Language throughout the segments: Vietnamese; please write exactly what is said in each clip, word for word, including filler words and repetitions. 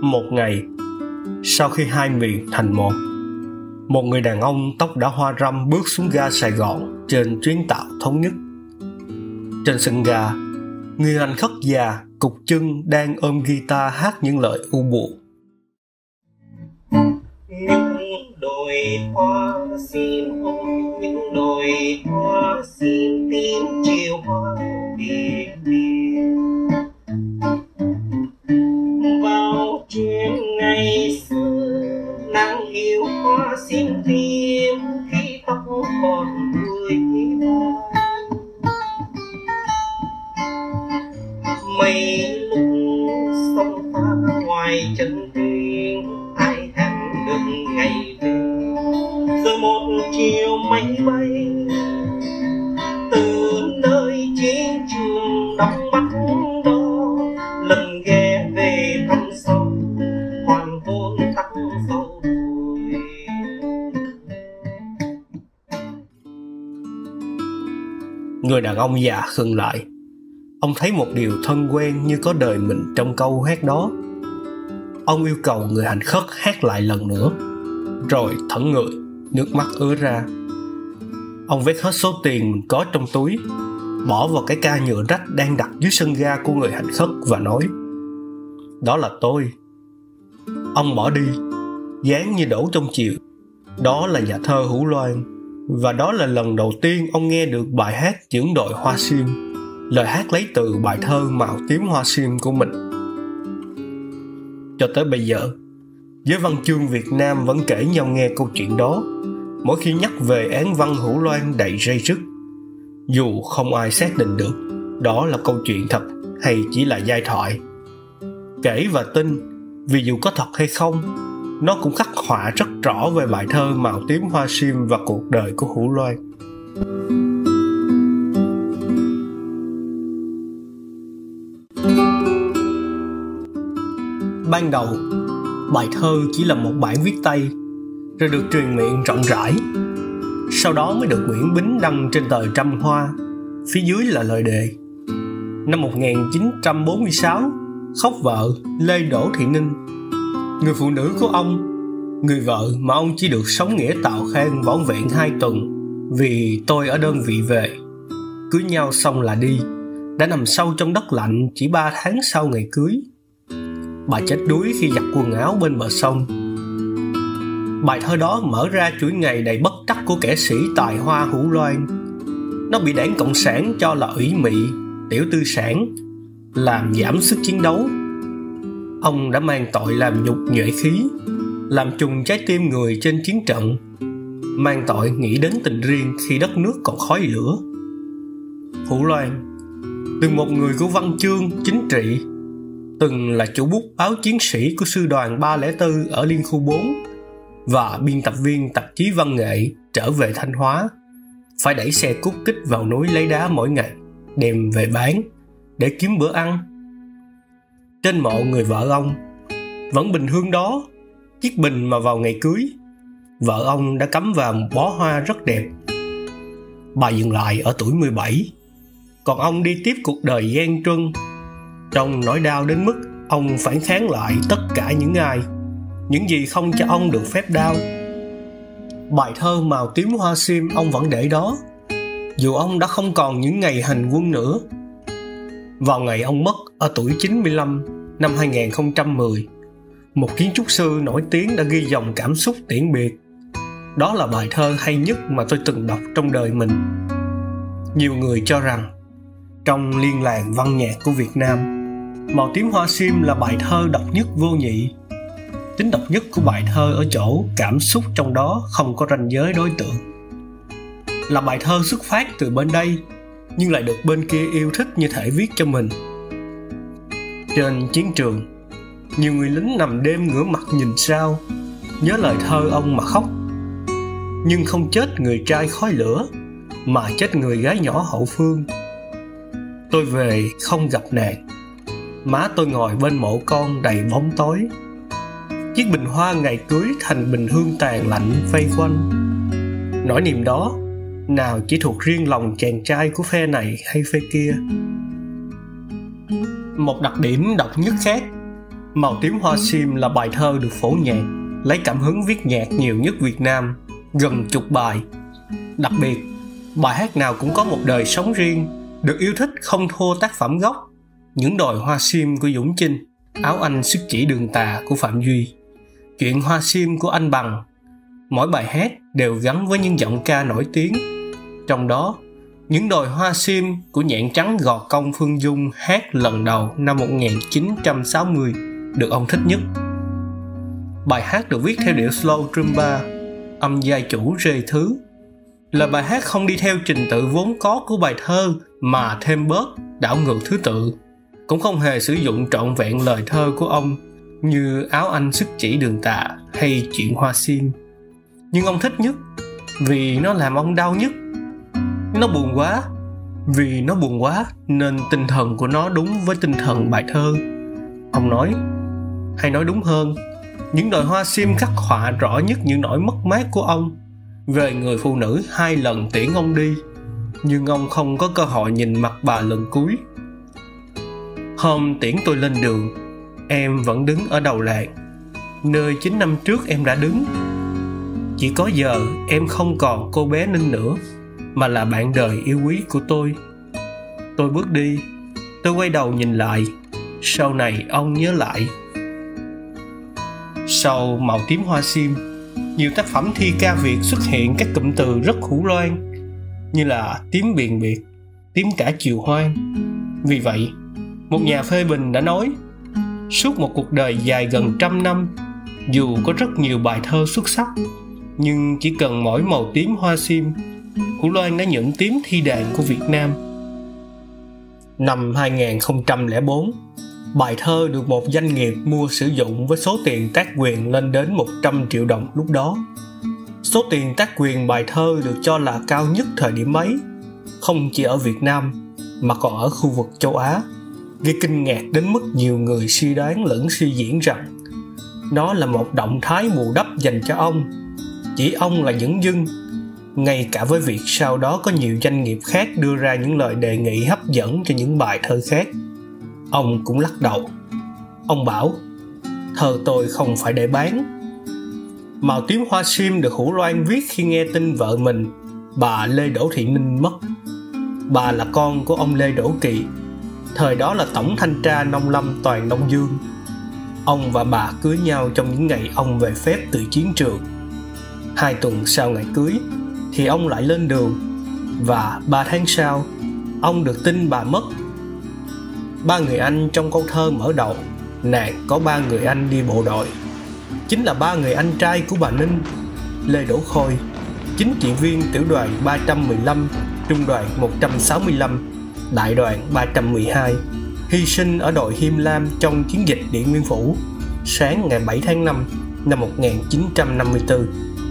Một ngày, sau khi hai miền thành một, một người đàn ông tóc đã hoa râm bước xuống ga Sài Gòn trên chuyến tàu thống nhất. Trên sân ga, người anh khất già cục chân đang ôm guitar hát những lời u buồn. Những đồi hoa xin ôm, những đồi hoa xin tím chiều hoa đi biển. Vào chuyến ngày xưa, nàng yêu hoa xin tím khi tóc còn tươi vai. Mấy lúc sông pha ngoài chân thuyền, ai hẹn được ngày về. Rồi một chiều máy bay từ nơi chiến trường đóng bắt đó, lần ghé về thăm sông hoàng hôn tắt dầu đuôi. Người đàn ông già khựng lại. Ông thấy một điều thân quen như có đời mình trong câu hát đó. Ông yêu cầu người hành khất hát lại lần nữa, rồi thẫn người, nước mắt ứa ra. Ông vét hết số tiền mình có trong túi, bỏ vào cái ca nhựa rách đang đặt dưới sân ga của người hành khất và nói: "Đó là tôi." Ông bỏ đi, dáng như đổ trong chiều. Đó là nhà thơ Hữu Loan, và đó là lần đầu tiên ông nghe được bài hát Những đồi hoa sim, lời hát lấy từ bài thơ Màu tím hoa sim của mình. Cho tới bây giờ, giới văn chương Việt Nam vẫn kể nhau nghe câu chuyện đó mỗi khi nhắc về án văn Hữu Loan đầy ray rứt, dù không ai xác định được đó là câu chuyện thật hay chỉ là giai thoại. Kể và tin, vì dù có thật hay không, nó cũng khắc họa rất rõ về bài thơ Màu tím hoa sim và cuộc đời của Hữu Loan. Ban đầu, bài thơ chỉ là một bản viết tay, rồi được truyền miệng rộng rãi. Sau đó mới được Nguyễn Bính đăng trên tờ Trăm Hoa. Phía dưới là lời đề: năm một nghìn chín trăm bốn mươi sáu, khóc vợ Lê Đỗ Thị Ninh, người phụ nữ của ông, người vợ mà ông chỉ được sống nghĩa tào khang vỏn vẹn hai tuần vì tôi ở đơn vị về. Cưới nhau xong là đi, đã nằm sâu trong đất lạnh chỉ ba tháng sau ngày cưới. Bà chết đuối khi giặt quần áo bên bờ sông. Bài thơ đó mở ra chuỗi ngày đầy bất trắc của kẻ sĩ tài hoa Hữu Loan. Nó bị đảng Cộng sản cho là ủy mị, tiểu tư sản, làm giảm sức chiến đấu. Ông đã mang tội làm nhục nhuệ khí, làm trùng trái tim người trên chiến trận, mang tội nghĩ đến tình riêng khi đất nước còn khói lửa. Hữu Loan, từng một người của văn chương, chính trị, từng là chủ bút báo chiến sĩ của sư đoàn ba không bốn ở Liên khu bốn và biên tập viên tạp chí văn nghệ trở về Thanh Hóa, phải đẩy xe cút kích vào núi lấy đá mỗi ngày, đem về bán để kiếm bữa ăn. Trên mộ người vợ ông, vẫn bình hương đó, chiếc bình mà vào ngày cưới, vợ ông đã cắm vào một bó hoa rất đẹp. Bà dừng lại ở tuổi mười bảy, còn ông đi tiếp cuộc đời gian truân, trong nỗi đau đến mức ông phản kháng lại tất cả những ai, những gì không cho ông được phép đau. Bài thơ Màu tím hoa sim ông vẫn để đó, dù ông đã không còn những ngày hành quân nữa. Vào ngày ông mất ở tuổi chín mươi lăm năm hai nghìn không trăm mười, một kiến trúc sư nổi tiếng đã ghi dòng cảm xúc tiễn biệt. Đó là bài thơ hay nhất mà tôi từng đọc trong đời mình. Nhiều người cho rằng trong liên làng văn nhạc của Việt Nam, Màu tím hoa sim là bài thơ độc nhất vô nhị. Tính độc nhất của bài thơ ở chỗ cảm xúc trong đó không có ranh giới đối tượng. Là bài thơ xuất phát từ bên đây, nhưng lại được bên kia yêu thích như thể viết cho mình. Trên chiến trường, nhiều người lính nằm đêm ngửa mặt nhìn sao, nhớ lời thơ ông mà khóc. Nhưng không chết người trai khói lửa, mà chết người gái nhỏ hậu phương. Tôi về không gặp nàng, má tôi ngồi bên mộ con đầy bóng tối. Chiếc bình hoa ngày cưới thành bình hương tàn lạnh vây quanh. Nỗi niềm đó nào chỉ thuộc riêng lòng chàng trai của phe này hay phe kia. Một đặc điểm độc nhất khác Màu tím hoa sim là bài thơ được phổ nhạc, lấy cảm hứng viết nhạc nhiều nhất Việt Nam, gần chục bài. Đặc biệt, bài hát nào cũng có một đời sống riêng, được yêu thích không thua tác phẩm gốc Những đồi hoa sim của Dũng Chinh, Áo Anh sức chỉ đường tà của Phạm Duy, Chuyện hoa sim của Anh Bằng. Mỗi bài hát đều gắn với những giọng ca nổi tiếng. Trong đó, Những đồi hoa sim của Nhạn Trắng Gò Công Phương Dung hát lần đầu năm một nghìn chín trăm sáu mươi được ông thích nhất. Bài hát được viết theo điệu slow rumba, âm giai chủ rê thứ, là bài hát không đi theo trình tự vốn có của bài thơ mà thêm bớt, đảo ngược thứ tự, cũng không hề sử dụng trọn vẹn lời thơ của ông như Áo Anh sức chỉ đường tà hay Chuyện hoa sim. Nhưng ông thích nhất vì nó làm ông đau nhất. Nó buồn quá, vì nó buồn quá nên tinh thần của nó đúng với tinh thần bài thơ. Ông nói, hay nói đúng hơn, Những đồi hoa sim khắc họa rõ nhất những nỗi mất mát của ông về người phụ nữ hai lần tiễn ông đi, nhưng ông không có cơ hội nhìn mặt bà lần cuối. Hôm tiễn tôi lên đường, em vẫn đứng ở đầu làng, nơi chín năm trước em đã đứng. Chỉ có giờ em không còn cô bé Ninh nữa, mà là bạn đời yêu quý của tôi. Tôi bước đi, tôi quay đầu nhìn lại, sau này ông nhớ lại. Sau Màu tím hoa sim, nhiều tác phẩm thi ca Việt xuất hiện các cụm từ rất hữu loan, như là tím biền biệt, tím cả chiều hoang. Vì vậy, một nhà phê bình đã nói, suốt một cuộc đời dài gần trăm năm, dù có rất nhiều bài thơ xuất sắc, nhưng chỉ cần mỗi màu tím hoa sim, Hữu Loan đã nhận tím thi đàn của Việt Nam. Năm hai nghìn không trăm lẻ bốn, bài thơ được một doanh nghiệp mua sử dụng với số tiền tác quyền lên đến một trăm triệu đồng lúc đó. Số tiền tác quyền bài thơ được cho là cao nhất thời điểm ấy, không chỉ ở Việt Nam mà còn ở khu vực châu Á, gây kinh ngạc đến mức nhiều người suy đoán lẫn suy diễn rằng nó là một động thái bù đắp dành cho ông, chỉ ông là dẫn dưng, ngay cả với việc sau đó có nhiều doanh nghiệp khác đưa ra những lời đề nghị hấp dẫn cho những bài thơ khác. Ông cũng lắc đầu. Ông bảo, thơ tôi không phải để bán. Màu tím hoa sim được Hữu Loan viết khi nghe tin vợ mình, bà Lê Đỗ Thị Ninh mất. Bà là con của ông Lê Đỗ Kỳ, thời đó là tổng thanh tra nông lâm toàn Đông Dương. Ông và bà cưới nhau trong những ngày ông về phép từ chiến trường. Hai tuần sau ngày cưới thì ông lại lên đường, và ba tháng sau ông được tin bà mất. Ba người anh trong câu thơ mở đầu, nàng có ba người anh đi bộ đội, chính là ba người anh trai của bà Ninh: Lê Đỗ Khôi, chính trị viên tiểu đoàn ba trăm mười lăm, trung đoàn một trăm sáu mươi lăm, đại đoàn ba trăm mười hai, hy sinh ở đội Hiêm Lam trong chiến dịch Điện Biên Phủ sáng ngày bảy tháng năm năm một nghìn chín trăm năm mươi tư.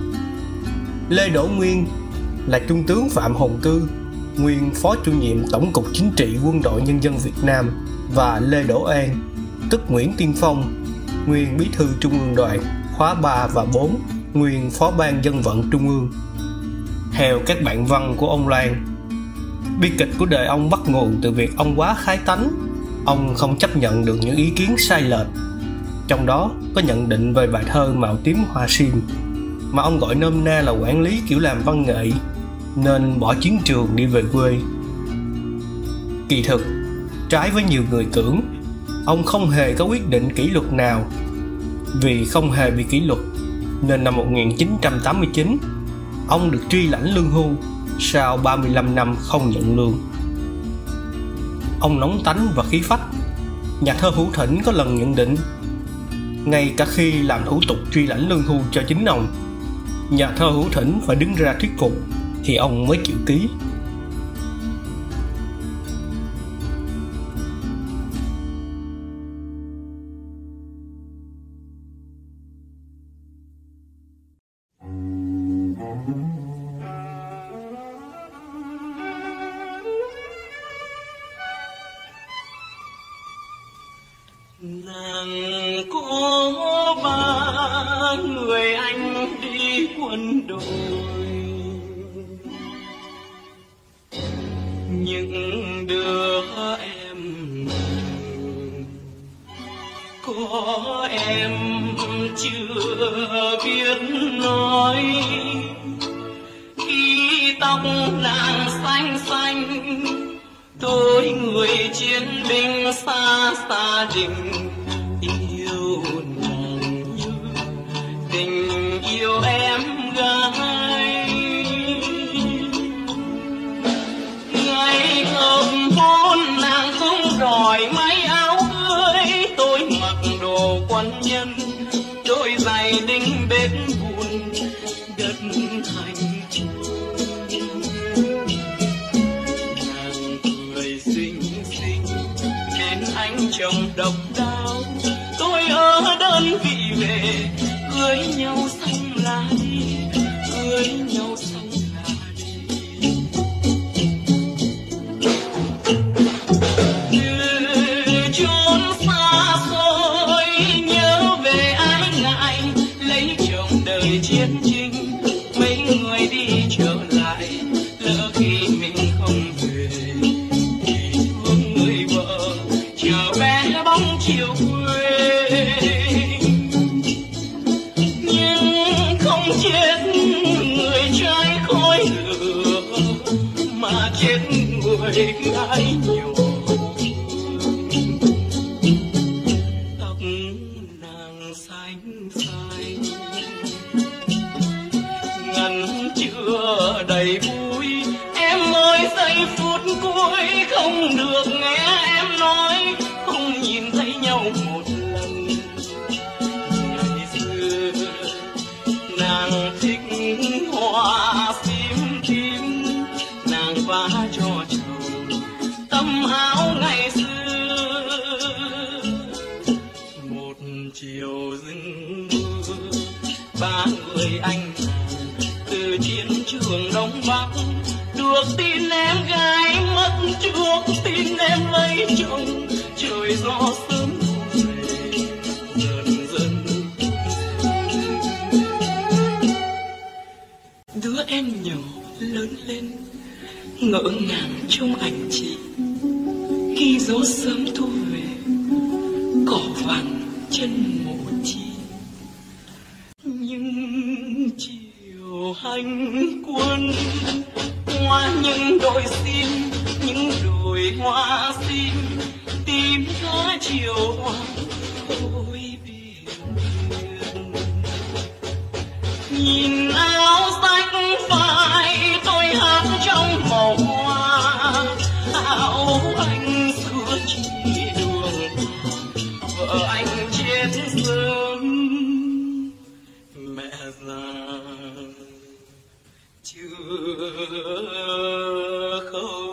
Lê Đỗ Nguyên là Trung tướng Phạm Hồng Cư, nguyên Phó Chủ nhiệm Tổng cục Chính trị Quân đội Nhân dân Việt Nam, và Lê Đỗ An, tức Nguyễn Tiên Phong, nguyên Bí thư Trung ương Đoàn khóa ba và bốn, nguyên Phó ban Dân vận Trung ương. Theo các bạn văn của ông Loan, bi kịch của đời ông bắt nguồn từ việc ông quá khái tánh. Ông không chấp nhận được những ý kiến sai lệch, trong đó có nhận định về bài thơ Màu tím hoa sim, mà ông gọi nôm na là quản lý kiểu làm văn nghệ, nên bỏ chiến trường đi về quê. Kỳ thực, trái với nhiều người tưởng, ông không hề có quyết định kỷ luật nào. Vì không hề bị kỷ luật, nên năm một nghìn chín trăm tám mươi chín, ông được truy lãnh lương hưu sau ba mươi lăm năm không nhận lương. Ông nóng tánh và khí phách. Nhà thơ Hữu Thỉnh có lần nhận định, ngay cả khi làm thủ tục truy lãnh lương hưu cho chính ông, nhà thơ Hữu Thỉnh phải đứng ra thuyết phục thì ông mới chịu ký. Nàng có ba người anh đi quân đội, những đứa em có em chưa biết nói. Khi tóc nàng xanh xanh, tôi người chiến binh xa xa đình yêu nàng như tình yêu em gái. Ngày hợp hôn nàng không đòi may áo cưới, tôi mặc đồ quân nhân, đôi giày đinh bếp vụn đất hành trung. Nàng cười xinh xinh đến anh chồng độc đáo, tôi ở đơn vị về cưới nhau xong là đi, cưới nhau xong là đi. Từ chốn xa xôi nhớ về ái ngại, lấy chồng đời chiến tranh, mấy người đi trở lại, lỡ khi mình không về thì thương người vợ chờ bé bóng chiều quê. Nhưng không chết người trai khói lửa, mà chết người gái nhiều. Tóc nàng xanh xanh ngần chưa đầy vui, em ơi giây phút cuối không được nghe em nói, không nhìn thấy nhau một lần. Ngày xưa nàng thích hoa sim tím, nàng vá cho chồng tấm áo ngày xưa. Một chiều rừng mưa, ba người anh từ chiến trường Đông Bắc, được tin em gái mất, trước tin em lấy chồng, trời gió sớm về dần dần. Đứa em nhỏ lớn lên ngỡ ngàng trong ảnh chị, khi gió sớm thu về cỏ vàng chân mộ chi. Nhưng chiều hành quân qua những đồi sim, những đồi hoa sim tìm ra chiều hoàng ôi biển. Nhìn áo xanh phai tôi hát trong màu hoa, áo anh xưa chỉ đường vợ anh chết sớm, mẹ già chưa khâu.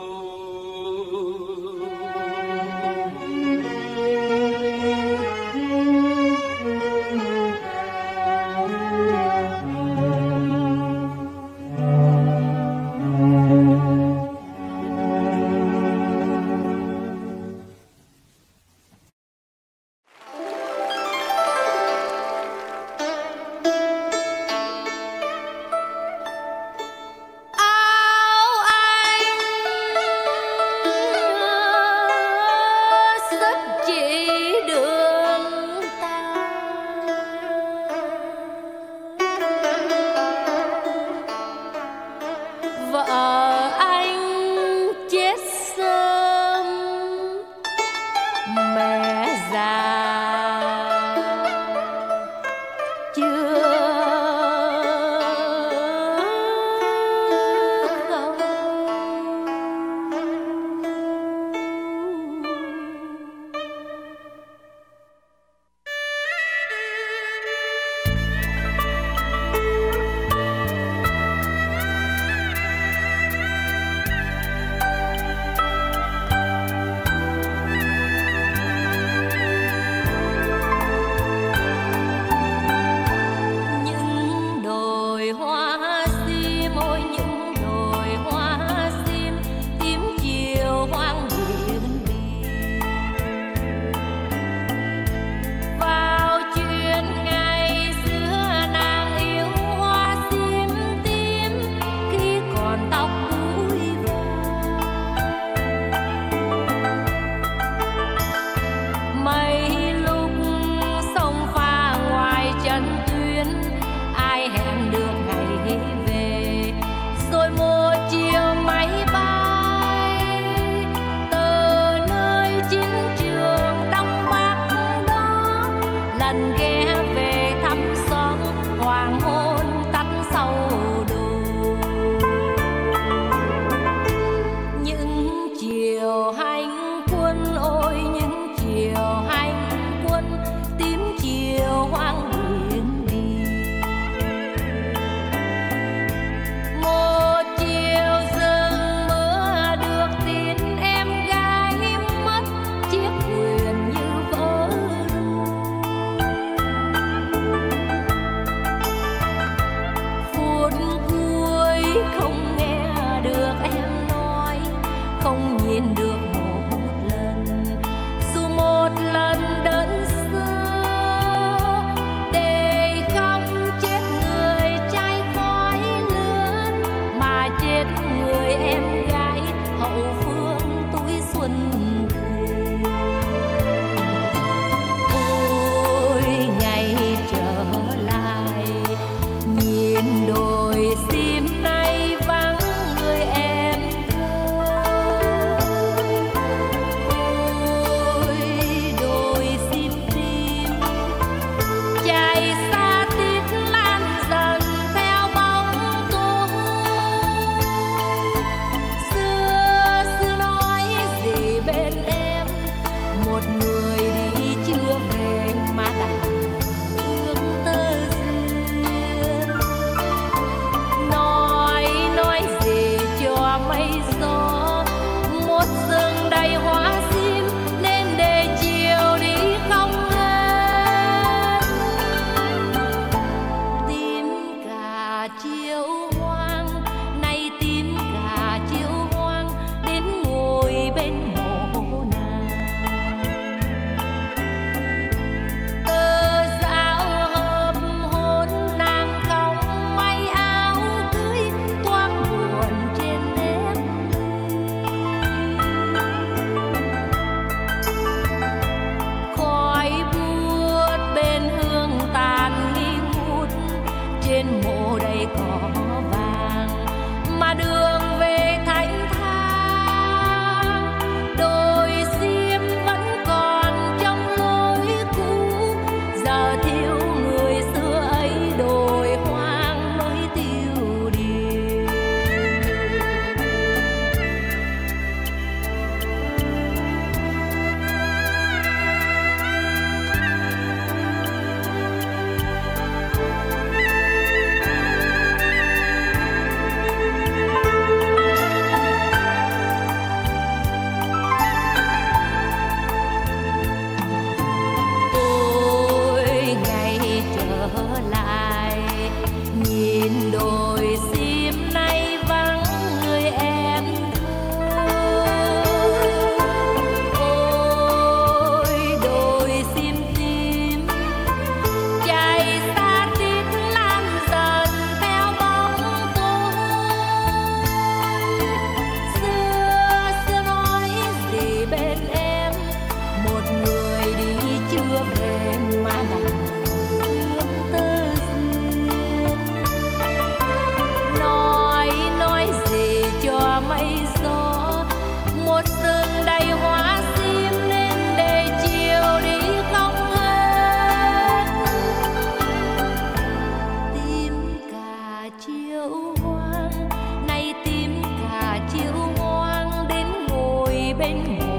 bên